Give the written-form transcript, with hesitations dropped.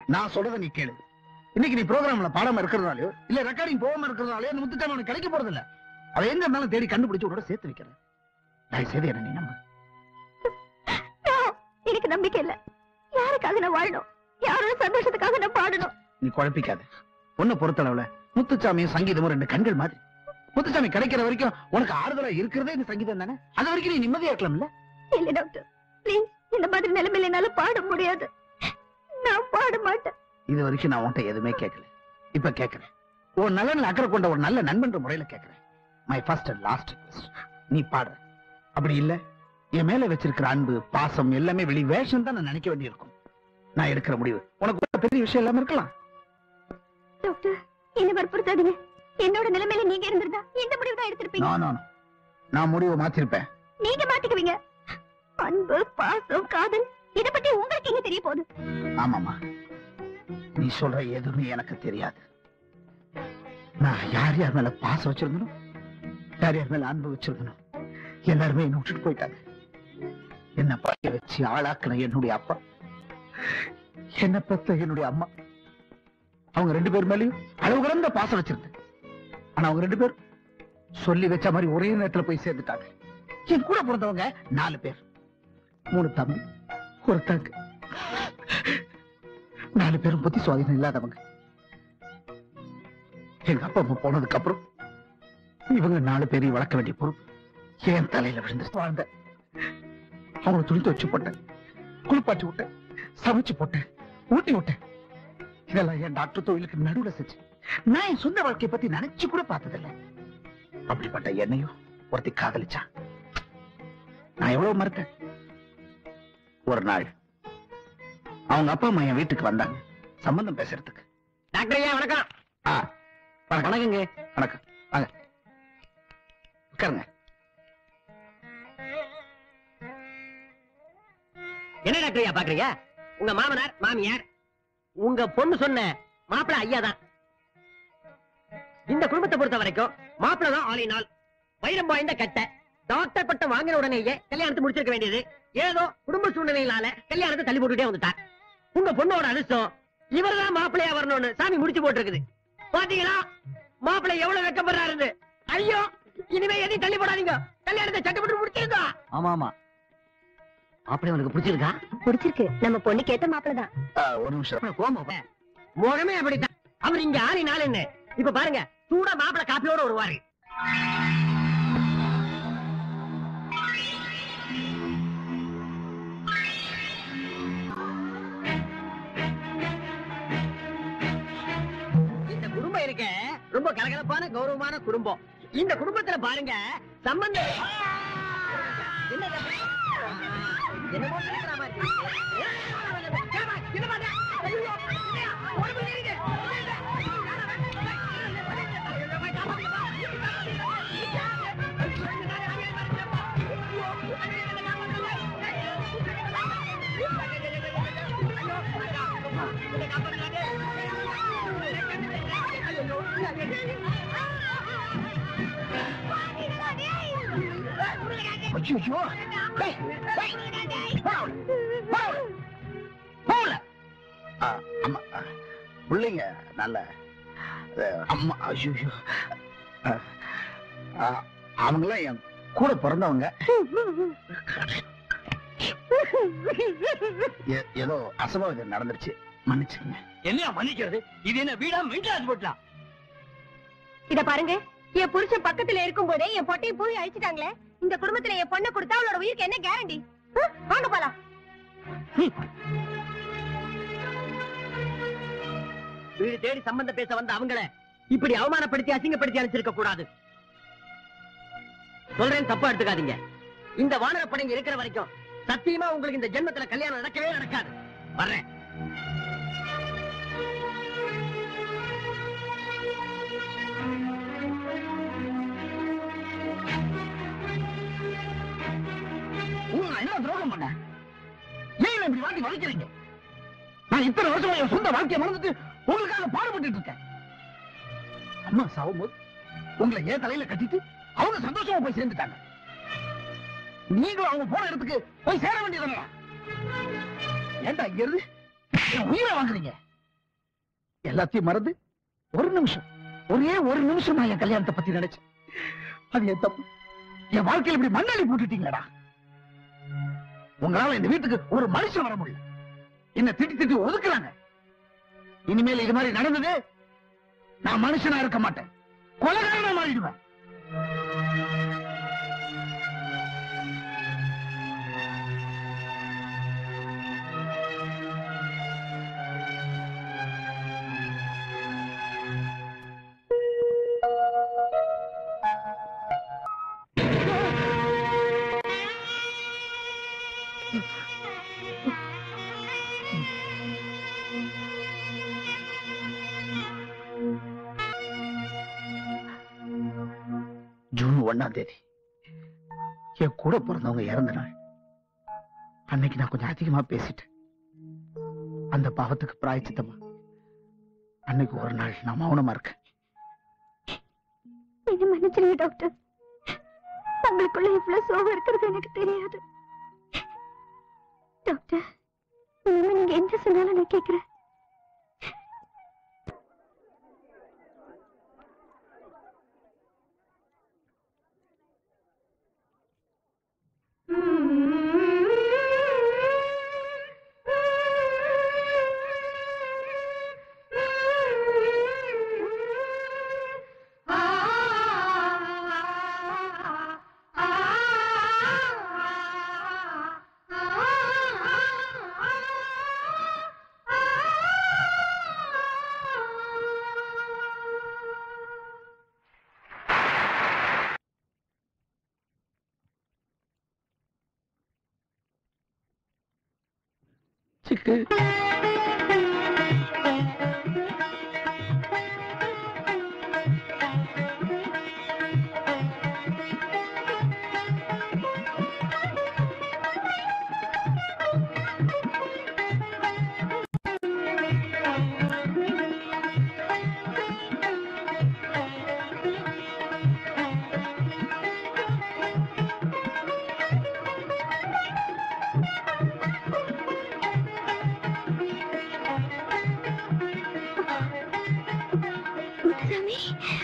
நான் சொல்றத நீ கேளு. இன்னைக்கு நீ ப்ரோகிராம்ல பாடாம இருக்கிறதுனாலயோ இல்ல ரெக்கார்டிங் போகாம இருக்கிறதுனாலயோ அந்த முத்துச்சாமி உனக்கு கிடைக்க போறது இல்ல. அவ எங்க இருந்தாலும் தேடி கண்டுபிடிச்சு உன்னோட சேர்த்து வைக்கிறேன். தயவு செய்து என்ன நீ நம்பு. எனக்கு நம்பிக்கை இல்ல. யாருக்காக நான் வாழணும், யாரோட சந்தோஷத்துக்காக நான் பாடணும். நீ குழப்பிக்காத. உன்னை பொறுத்தளவுல முத்துச்சாமியும் சங்கீதமும் ரெண்டு கண்கள் மாதிரி. முத்துச்சாமி கிடைக்கிற வரைக்கும் உனக்கு ஆறுதலா இருக்கிறதே இந்த சங்கீதம் தானே. அது வரைக்கும் நீ நிம்மதியா இருக்கலாம்ல. இல்ல டாக்டர், ப்ளீஸ், இந்த மாதிரி நிலைமையில என்னால பாட முடியாது. நான் பாட மாட்டேன். இது வரைக்கும் நான் உன்கிட்ட எதுவுமே கேட்கல. இப்ப கேட்கிறேன். உன் நலனில் அக்கறை கொண்ட ஒரு நல்ல நண்பன்ற முறையில கேட்கிறேன். My first and last request, நீ பாடுற. அப்படி இல்ல என் மேல வச்சிருக்கிற அன்பு பாசம் எல்லாமே வெளி வேஷம் தான் நான் நினைக்க வேண்டியிருக்கும். நான் எடுக்கிற முடிவு உனக்கு பெரிய விஷயம் இல்லாம இருக்கலாம். டாக்டர், என்ன வற்புறுத்தாதீங்க. என்னோட நிலைமையில நீங்க இருந்திருந்தா இந்த முடிவு தான் எடுத்திருப்பீங்க. நான் முடிவை மாத்திருப்பேன். நீங்க மாத்திக்குவீங்க. அன்பு பாசம் காதல் இத பத்தி உங்களுக்கு எங்க தெரிய போகுது? ஆமாமா, நீ சொல்ற எதுவுமே எனக்கு தெரியாது. நான் யார் யார் மேல பாசம் வச்சிருந்தனும், யார் யார் மேல அன்பு வச்சிருந்தனும், எல்லாருமே என்ன விட்டுட்டு போயிட்டாங்க. என்ன படிக்க வச்சு ஆளாக்குன என்னுடைய அப்பா, என்ன பெத்த என்னுடைய அம்மா, அவங்க ரெண்டு பேர் மேலயும் அளவு கடந்த பாசம் வச்சிருந்தேன். ஆனா அவங்க ரெண்டு பேரும் சொல்லி வச்ச மாதிரி ஒரே நேரத்துல போய் சேர்ந்துட்டாங்க. என் கூட பிறந்தவங்க 4 பேர், 3 தம்பி, ஒரு தங்க. 4 பேரும் புத்தி சுவாதீனம் இல்லாதவங்க. எங்க அப்பா அம்மா போனதுக்கு அப்புறம் இவங்க 4 பேரையும் வளர்க்க வேண்டிய பொறுப்பு என் தலையில விழுந்து வாழ்ந்த. அவங்களை துணி துவச்சு போட்டேன், குளிப்பாட்டி விட்டேன், சமைச்சு போட்டேன், ஊட்டி விட்டேன். இதெல்லாம் என் டாக்டர் தொழிலுக்கு நடுவுல செஞ்சு நான் என் சொந்த வாழ்க்கையை பத்தி நினைச்சு கூட பார்த்ததில்லை. அப்படிப்பட்ட என்னையும் ஒருத்தி காதலிச்சான். நான் எவ்வளவு மறுத்தேன். ஒரு நாள் அவங்க அப்பா அம்மா என் வீட்டுக்கு வந்தாங்க சம்பந்தம் பேசுறதுக்கு. டாக்டர் ஐயா வணக்கம். வணக்கங்க. வணக்கம், வாங்க உட்காருங்க. என்ன டாக்டர் ஐயா பாக்குறீங்க? உங்க மாமனார் மாமியார் உங்க பொண்ணு சொன்ன மாப்பிள்ள ஐயா தான். இந்த குடும்பத்தை பொறுத்த வரைக்கும் மாப்பிள்ள தான் ஆளினால் வைரம் வாய்ந்த கட்ட. டாக்டர் பட்டம் வாங்கின உடனேயே கல்யாணத்தை முடிச்சிருக்க வேண்டியது. ஏதோ குடும்ப சூழ்நிலையினால கல்யாணத்தை தள்ளி போட்டுட்டே வந்துட்டார். உங்க பொண்ணோட அதிர்ஷ்டம் இவர்தான் மாப்பிள்ளையா வரணும்னு சாமி முடிச்சு போட்டிருக்குது. பாத்தீங்களா மாப்பிள்ளை எவ்வளவு வெக்கப்படுறாரு. ஐயோ, இனிமே எதையும் தள்ளி போடாதீங்க, கல்யாணத்தை சட்டப்பட்டு முடிச்சிருக்கா. ஆமா ஆமா, மாப்பிள்ளை உனக்கு பிடிச்சிருக்கா? பிடிச்சிருக்கு. நம்ம பொண்ணு கேட்ட மாப்பிள்ள தான். ஒரு நிமிஷம். முகமே அப்படித்தான். அவர் இங்க ஆளினால என்ன? இப்ப பாருங்க, சூடா மாப்பிள்ளை காப்பியோட வருவாரு. இந்த குடும்பம் இருக்க ரொம்ப கலகலப்பான கௌரவமான குடும்பம். இந்த குடும்பத்துல பாருங்க சம்பந்தம் என்னமோ கேக்குற மாதிரி பிள்ளைங்க நல்ல அம்மா. அவங்களாம் என் கூட பிறந்தவங்க. ஏதோ அசம்பாவிதம் நடந்துருச்சு, மன்னிச்சுங்க. என்ன மன்னிக்கிறது? இது என்ன வீடா மெயின்டெனன்ஸ் போட்டலாம்? இத பாருங்க, என் புருஷன் பக்கத்துல இருக்கும் போதே என் பொட்டையை போய் அழிச்சிட்டாங்களே. இந்த குடும்பத்துல என் பொண்ணை கொடுத்தா அவளோட உயிருக்கு என்ன கேரண்டி? வாங்க போலாம். வீடு தேடி சம்பந்தம் பேச வந்த அவங்கள இப்படி அவமானப்படுத்தி அசிங்கப்படுத்தி அனுப்பிச்சிருக்க கூடாது. சொல்றேன், தப்பா எடுத்துக்காதீங்க. இந்த வானரப்படைங்க இருக்கிற வரைக்கும் சத்தியமா உங்களுக்கு இந்த ஜென்மத்துல கல்யாணம் நடக்கவே நடக்காது. வர்றேன். என்ன துரோகம் பண்ண? ஏன் இப்படி வாங்கி வலிக்கிறீங்க? நான் இத்தனை வருஷமா என் சொந்த வாழ்க்கையை மறந்துட்டு உங்களுக்காக பாடுபட்டு இருக்கேன். அம்மா சாவும்போது உங்களை ஏன் தலையில கட்டிட்டு அவங்க சந்தோஷமா போய் சேர்ந்துட்டாங்க. நீங்களும் அவங்க போன இடத்துக்கு போய் சேர வேண்டியதுங்களா? ஏன்டா இங்க இருந்து உயிரை வாங்குறீங்க? எல்லாத்தையும் மறந்து ஒரு நிமிஷம், ஒரே ஒரு நிமிஷம் நான் என் கல்யாணத்தை பத்தி நினைச்சேன். அது என் தப்பு. என் வாழ்க்கையில இப்படி மண்ணாளி போட்டுட்டீங்களடா. உங்களால இந்த வீட்டுக்கு ஒரு மனுஷன் வர முடியல. என்ன திட்டி திட்டி ஒதுக்குறாங்க. இனிமேல் இது மாதிரி நடந்தது, நான் மனுஷனா இருக்க மாட்டேன், கொலைகாரனா மாறிடுவேன். ஜூன் 1ஆம் தேதி என் கூட பிறந்தவங்க இறந்த நாள். அன்னைக்கு நான் கொஞ்சம் அதிகமா பேசிட்டேன். அந்த பாவத்துக்கு பிராயச்சித்தமா அன்னைக்கு ஒரு நாள் நான் மௌனமா இருக்கேன். என்ன மன்னிச்சிருங்க டாக்டர். உங்களுக்குள்ள இவ்வளவு சோகம் இருக்கிறது எனக்கு தெரியாது. டாக்டர், இனிமே நீங்க என்ன சொன்னாலும் நான் கேட்கிறேன். சிக்கு, சாமி